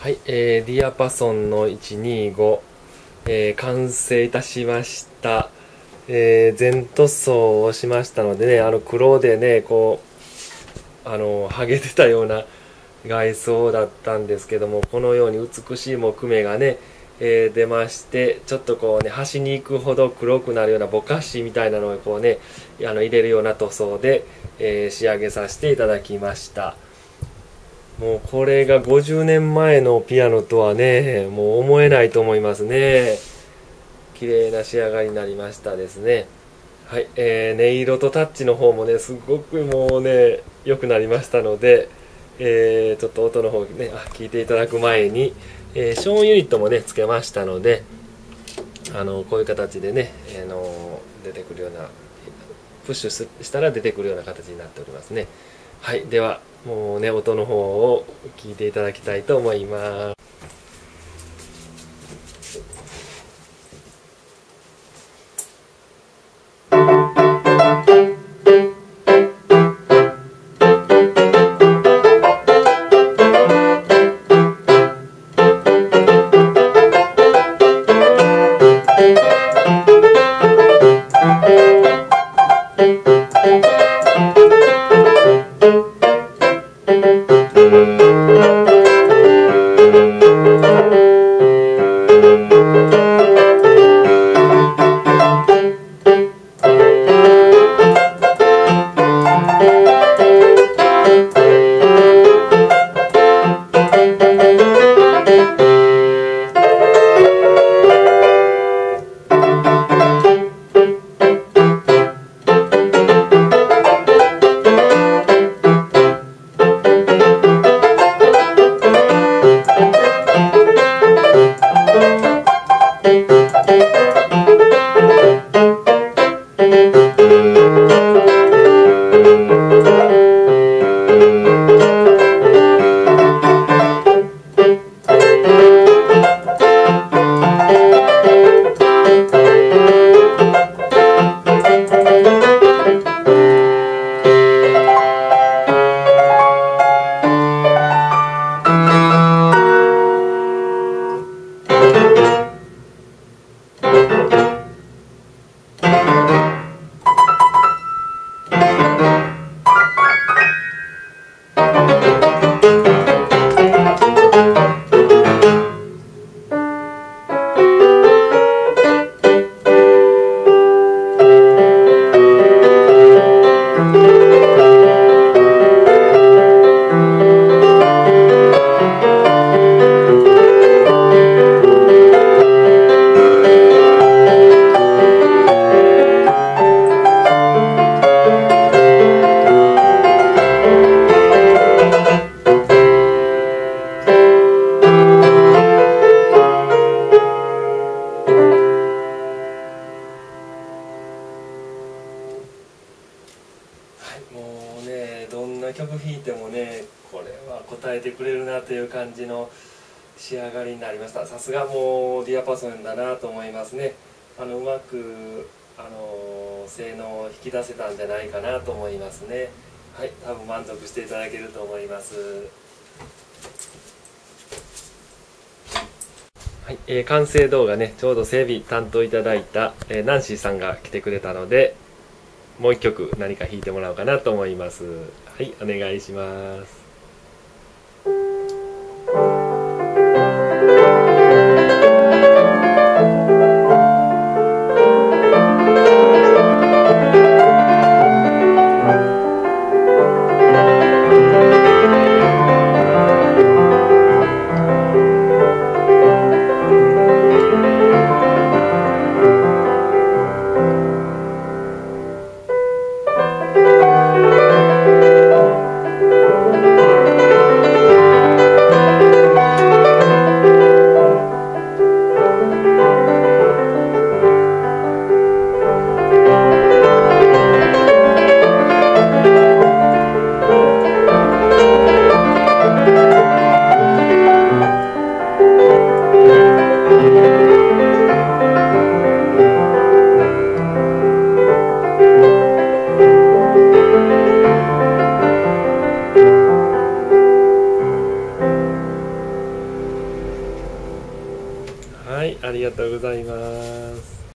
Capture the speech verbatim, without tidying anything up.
はい、えー、ディアパソンのいちにご、えー、完成いたしました。えー、全塗装をしましたのでね、あの黒でね、こう、あの、剥げてたような外装だったんですけども、このように美しい木目がね、えー、出まして、ちょっとこうね、端に行くほど黒くなるようなぼかしみたいなのをこうね、あの入れるような塗装で、えー、仕上げさせていただきました。もうこれがごじゅうねんまえのピアノとはね、もう思えないと思いますね。綺麗な仕上がりになりましたですね。はい、えー、音色とタッチの方もね、すごくもうね、良くなりましたので、えー、ちょっと音の方ね、あ、聞いていただく前に、えー、消音ユニットもね、つけましたので、あの、こういう形でね、あの、出てくるような、プッシュしたら出てくるような形になっておりますね。はい、では、もうね、音の方を聞いていただきたいと思います。もうね、どんな曲弾いてもね、これは応えてくれるなという感じの仕上がりになりました。さすがもうディアパソンだなと思いますね。あのうまくあの性能を引き出せたんじゃないかなと思いますね。はい、多分満足していただけると思います。はい、えー、完成動画ね、ちょうど整備担当いただいた、えー、ナンシーさんが来てくれたので、もう一曲何か弾いてもらおうかなと思います。はい、お願いします。 はい、ありがとうございます。